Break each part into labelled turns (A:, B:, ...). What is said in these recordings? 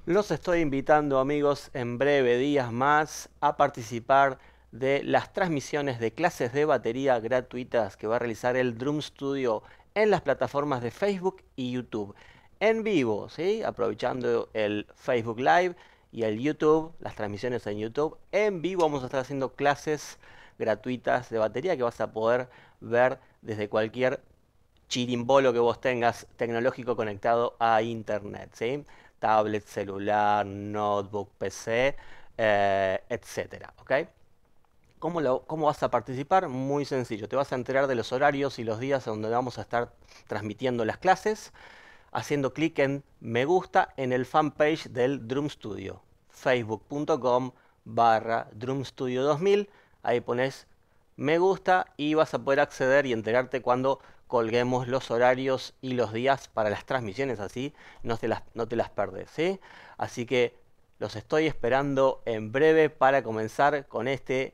A: Los estoy invitando, amigos, en breve días más a participar de las transmisiones de clases de batería gratuitas que va a realizar el Drum Studio en las plataformas de Facebook y YouTube. En vivo, ¿sí? Aprovechando el Facebook Live y el YouTube, las transmisiones en YouTube. En vivo vamos a estar haciendo clases gratuitas de batería que vas a poder ver desde cualquier chirimbolo que vos tengas tecnológico conectado a internet, ¿sí? Tablet, celular, notebook, PC, etcétera, ¿ok? ¿Cómo vas a participar? Muy sencillo, te vas a enterar de los horarios y los días donde vamos a estar transmitiendo las clases, haciendo clic en me gusta en el fanpage del Drum Studio, facebook.com/drumstudio 2000, ahí pones me gusta y vas a poder acceder y enterarte cuando colguemos los horarios y los días para las transmisiones, así no te las perdés, ¿sí? Así que los estoy esperando en breve para comenzar con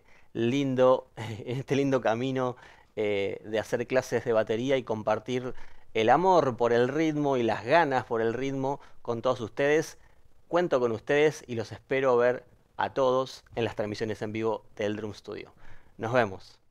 A: este lindo camino de hacer clases de batería y compartir el amor por el ritmo y las ganas por el ritmo con todos ustedes. Cuento con ustedes y los espero ver a todos en las transmisiones en vivo del Drum Studio. Nos vemos.